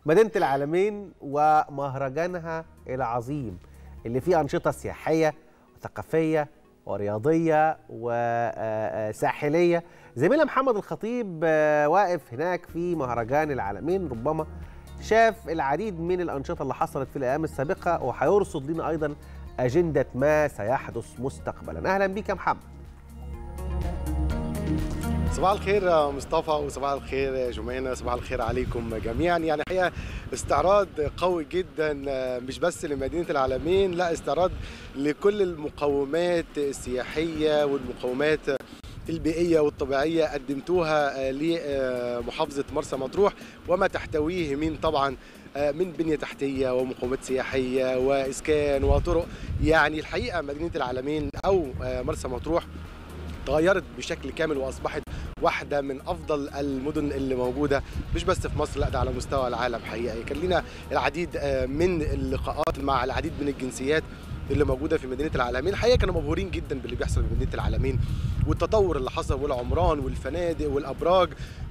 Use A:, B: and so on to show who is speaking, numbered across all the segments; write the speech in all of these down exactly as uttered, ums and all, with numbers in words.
A: مدينة العالمين ومهرجانها العظيم اللي فيه أنشطة سياحية وثقافية ورياضية وساحلية. زميلنا محمد الخطيب واقف هناك في مهرجان العالمين، ربما شاف العديد من الأنشطة اللي حصلت في الأيام السابقة وهيرصد لنا أيضا أجندة ما سيحدث مستقبلا. أهلا بك يا محمد.
B: صباح الخير يا مصطفى وصباح الخير يا جمانة، صباح الخير عليكم جميعا. يعني حقيقة استعراض قوي جدا مش بس لمدينة العالمين، لا استعراض لكل المقومات السياحية والمقومات البيئية والطبيعية قدمتوها لمحافظة مرسى مطروح وما تحتويه من طبعا من بنية تحتية ومقومات سياحية وإسكان وطرق. يعني الحقيقة مدينة العالمين أو مرسى مطروح تغيرت بشكل كامل وأصبحت واحدة من أفضل المدن اللي موجودة مش بس في مصر، لا ده على مستوى العالم. حقيقة كان لنا العديد من اللقاءات مع العديد من الجنسيات اللي موجودة في مدينة العالمين. الحقيقة كانوا مبهورين جدا باللي بيحصل في مدينة العالمين والتطور اللي حصل والعمران والفنادق والأبراج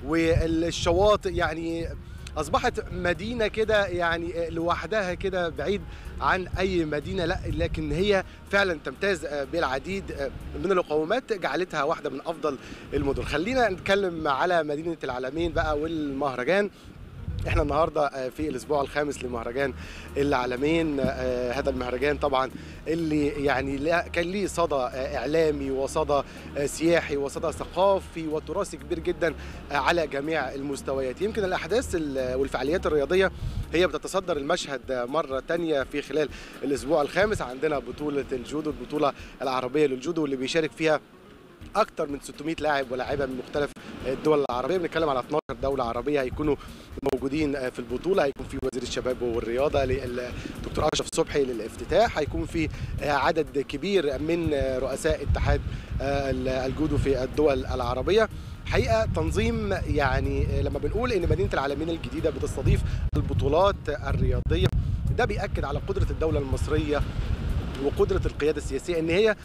B: والشواطئ. يعني أصبحت مدينة كده يعني لوحدها كده بعيد عن أي مدينة، لا لكن هي فعلا تمتاز بالعديد من المقومات جعلتها واحدة من أفضل المدن. خلينا نتكلم على مدينة العالمين بقى والمهرجان. احنا النهارده في الاسبوع الخامس لمهرجان العالمين. هذا المهرجان طبعا اللي يعني كان ليه صدى اعلامي وصدى سياحي وصدى ثقافي وتراثي كبير جدا على جميع المستويات. يمكن الاحداث والفعاليات الرياضيه هي بتتصدر المشهد مره ثانيه في خلال الاسبوع الخامس. عندنا بطوله الجودو، البطوله العربيه للجودو اللي بيشارك فيها أكثر من ستمائة لاعب ولاعبة من مختلف الدول العربية. بنتكلم على اثناشر دولة عربية هيكونوا موجودين في البطولة. هيكون في وزير الشباب والرياضة الدكتور أشرف صبحي للافتتاح. هيكون في عدد كبير من رؤساء اتحاد الجودو في الدول العربية. حقيقة تنظيم، يعني لما بنقول إن مدينة العالمين الجديدة بتستضيف البطولات الرياضية ده بيأكد على قدرة الدولة المصرية وقدرة القيادة السياسية إن هي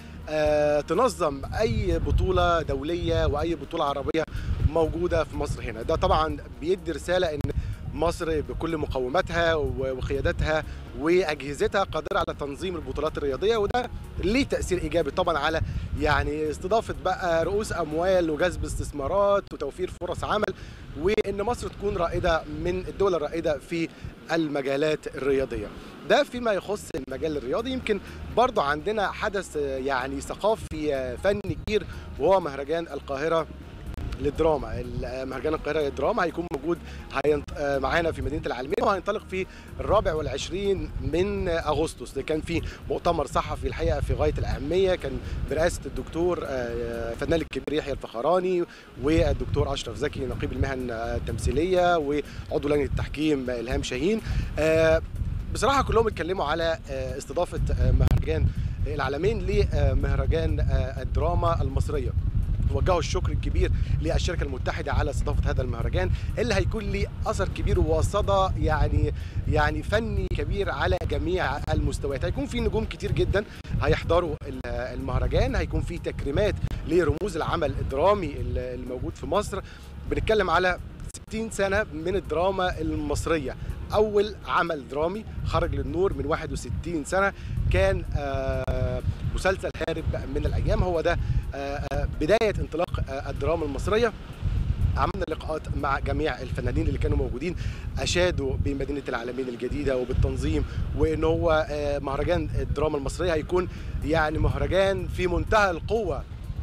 B: تنظم أي بطولة دولية وأي بطولة عربية موجودة في مصر هنا. ده طبعا بيدي رسالة إن مصر بكل مقوماتها وقياداتها وأجهزتها قادرة على تنظيم البطولات الرياضية، وده ليه تأثير إيجابي طبعا على يعني استضافة بقى رؤوس أموال وجذب استثمارات وتوفير فرص عمل، وإن مصر تكون رائدة من الدول الرائدة في المجالات الرياضية. ده فيما يخص المجال الرياضي. يمكن برضو عندنا حدث يعني ثقافي فني كبير وهو مهرجان القاهرة للدراما. مهرجان القاهرة للدراما هيكون موجود معانا في مدينة العالمين وهينطلق في الرابع والعشرين من أغسطس. كان في مؤتمر صحفي الحقيقة في غاية الأهمية، كان برئاسة الدكتور الفنان الكبير يحيى الفخراني والدكتور أشرف زكي نقيب المهن التمثيلية وعضو لجنة التحكيم إلهام شاهين. بصراحة كلهم اتكلموا على استضافة مهرجان العالمين لمهرجان الدراما المصرية. وجهوا الشكر الكبير للشركة المتحدة على استضافة هذا المهرجان اللي هيكون له أثر كبير وصدى يعني يعني فني كبير على جميع المستويات. هيكون في نجوم كتير جدا هيحضروا المهرجان. هيكون في تكريمات لرموز العمل الدرامي الموجود في مصر. بنتكلم على ستين سنة من الدراما المصرية. أول عمل درامي خرج للنور من واحد وستين سنة كان مسلسل هارب من الأيام. هو ده بداية انطلاق الدراما المصرية. عملنا لقاءات مع جميع الفنانين اللي كانوا موجودين، أشادوا بمدينة العالمين الجديدة وبالتنظيم، وإن هو مهرجان الدراما المصرية هيكون يعني مهرجان في منتهى القوة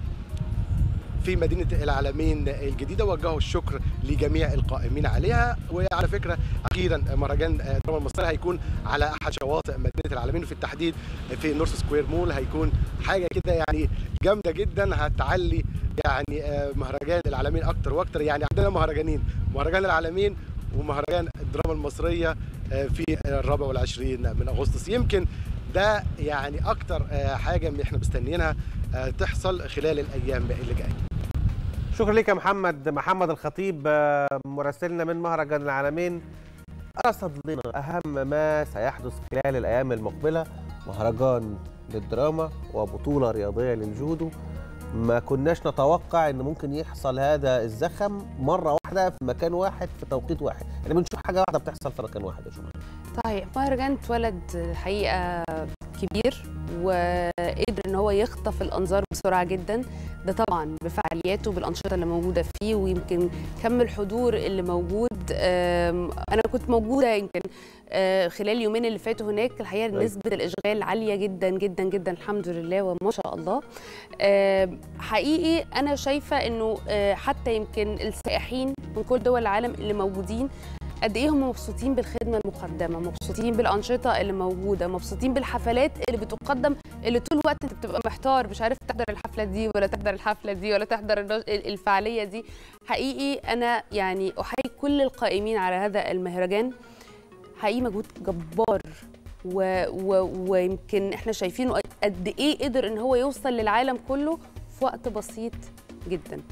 B: في مدينة العالمين الجديدة. وجهوا الشكر لجميع القائمين عليها. وعلى فكرة أخيرا مهرجان الدراما المصري هيكون على أحد شواطئ مدينة العالمين، وفي التحديد في نورث سكوير مول. هيكون حاجة كده يعني جامدة جدا هتعلي يعني مهرجان العالمين أكتر وأكتر. يعني عندنا مهرجانين، مهرجان العالمين ومهرجان الدراما المصرية في الرابع والعشرين من أغسطس. يمكن ده يعني أكتر حاجة من إحنا مستنيينها تحصل خلال الأيام اللي جاية.
A: شكرا لك يا محمد. محمد الخطيب مراسلنا من مهرجان العالمين رصد لنا أهم ما سيحدث خلال الأيام المقبلة. مهرجان للدراما وبطولة رياضية للجودو ما كناش نتوقع ان ممكن يحصل هذا الزخم مره واحده في مكان واحد في توقيت واحد. احنا بنشوف حاجه واحده بتحصل في مكان واحد يا جماعه.
C: صحيح، مهرجان اتولد الحقيقه كبير وقدر ان هو يخطف الانظار بسرعه جدا، ده طبعا بفعالياته بالانشطه اللي موجوده فيه، ويمكن كم الحضور اللي موجود. انا كنت موجوده يمكن خلال اليومين اللي فاتوا هناك، الحقيقه نسبه الاشغال عاليه جدا جدا جدا الحمد لله وما شاء الله. حقيقي انا شايفه انه حتى يمكن السائحين من كل دول العالم اللي موجودين قد ايه هم مبسوطين بالخدمه المقدمه، مبسوطين بالانشطه اللي موجوده، مبسوطين بالحفلات اللي بتقدم، اللي طول الوقت انت بتبقى محتار مش عارف تحضر الحفله دي ولا تحضر الحفله دي ولا تحضر الفعاليه دي. حقيقي انا يعني احيي كل القائمين على هذا المهرجان، حقيقي مجهود جبار، ويمكن احنا شايفينه قد ايه قدر ان هو يوصل للعالم كله في وقت بسيط جدا.